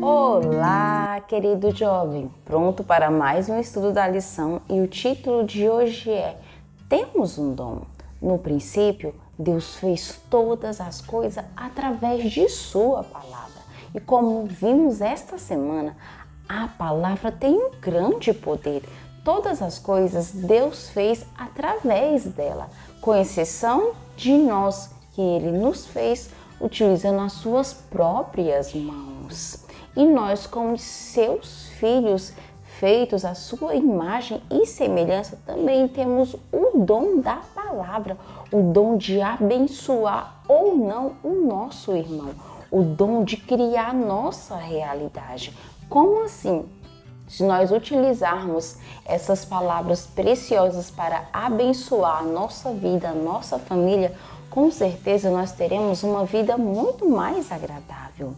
Olá, querido jovem! Pronto para mais um estudo da lição e o título de hoje é Temos um dom. No princípio, Deus fez todas as coisas através de sua palavra. E como vimos esta semana, a palavra tem um grande poder. Todas as coisas Deus fez através dela, com exceção de nós, que Ele nos fez utilizando as suas próprias mãos. E nós, como seus filhos, feitos à sua imagem e semelhança, também temos o dom da palavra, o dom de abençoar ou não o nosso irmão, o dom de criar nossa realidade. Como assim? Se nós utilizarmos essas palavras preciosas para abençoar a nossa vida, a nossa família, com certeza nós teremos uma vida muito mais agradável.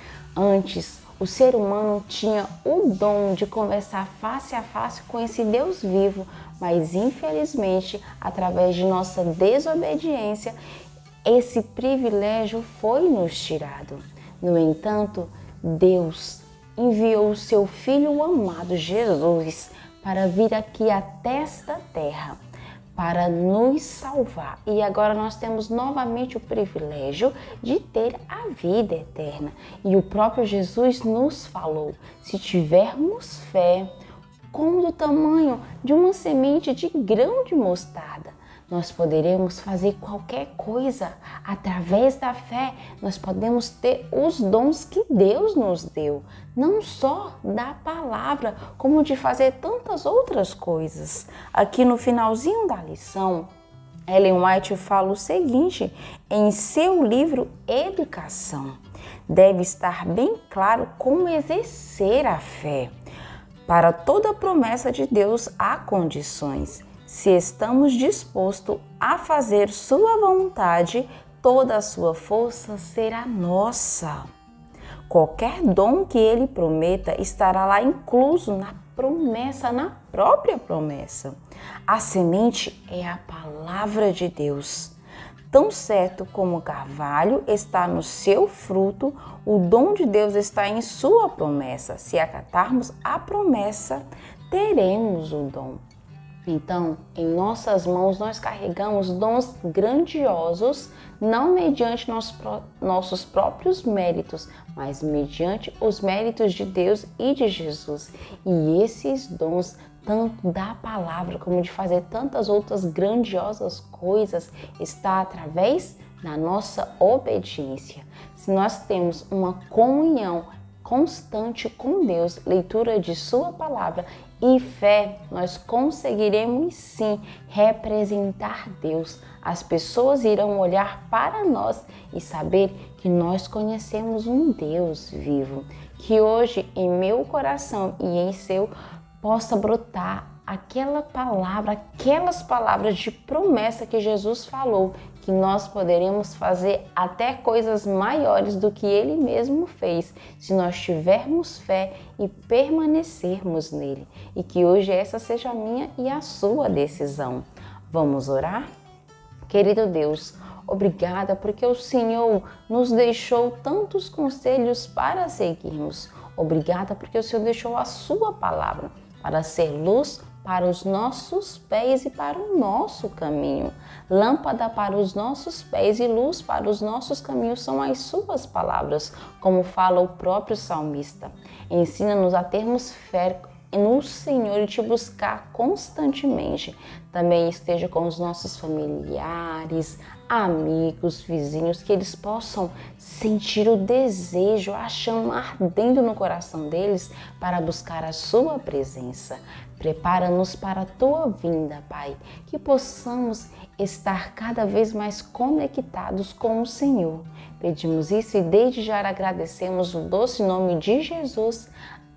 Antes, o ser humano tinha o dom de conversar face a face com esse Deus vivo, mas infelizmente, através de nossa desobediência, esse privilégio foi nos tirado. No entanto, Deus enviou o seu Filho amado Jesus para vir aqui até esta terra, para nos salvar. E agora nós temos novamente o privilégio de ter a vida eterna. E o próprio Jesus nos falou, se tivermos fé, como do tamanho de uma semente de grão de mostarda, nós poderemos fazer qualquer coisa. Através da fé, nós podemos ter os dons que Deus nos deu, não só da palavra, como de fazer tantas outras coisas. Aqui no finalzinho da lição, Ellen White fala o seguinte, em seu livro Educação: deve estar bem claro como exercer a fé. Para toda promessa de Deus há condições. Se estamos dispostos a fazer sua vontade, toda a sua força será nossa. Qualquer dom que ele prometa estará lá incluso na promessa, na própria promessa. A semente é a palavra de Deus. Tão certo como o carvalho está no seu fruto, o dom de Deus está em sua promessa. Se acatarmos a promessa, teremos o dom. Então, em nossas mãos nós carregamos dons grandiosos, não mediante nossos próprios méritos, mas mediante os méritos de Deus e de Jesus. E esses dons, tanto da palavra como de fazer tantas outras grandiosas coisas, está através da nossa obediência. Se nós temos uma comunhão constante com Deus, leitura de sua palavra e fé, nós conseguiremos sim representar Deus. As pessoas irão olhar para nós e saber que nós conhecemos um Deus vivo. Que hoje em meu coração e em seu possa brotar aquela palavra, aquelas palavras de promessa que Jesus falou, que nós poderemos fazer até coisas maiores do que Ele mesmo fez, se nós tivermos fé e permanecermos nele. E que hoje essa seja a minha e a sua decisão. Vamos orar? Querido Deus, obrigada porque o Senhor nos deixou tantos conselhos para seguirmos. Obrigada porque o Senhor deixou a sua palavra para ser luz para os nossos pés e para o nosso caminho. Lâmpada para os nossos pés e luz para os nossos caminhos são as suas palavras, como fala o próprio salmista. Ensina-nos a termos fé no Senhor e te buscar constantemente. Também esteja com os nossos familiares, amigos, vizinhos, que eles possam sentir o desejo, a chama ardendo no coração deles para buscar a sua presença. Prepara-nos para a tua vinda, Pai, que possamos estar cada vez mais conectados com o Senhor. Pedimos isso e desde já agradecemos o doce nome de Jesus.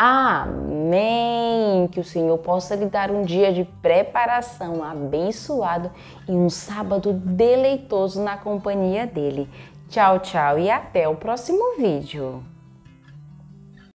Amém! Que o Senhor possa lhe dar um dia de preparação abençoado e um sábado deleitoso na companhia dele. Tchau, tchau e até o próximo vídeo.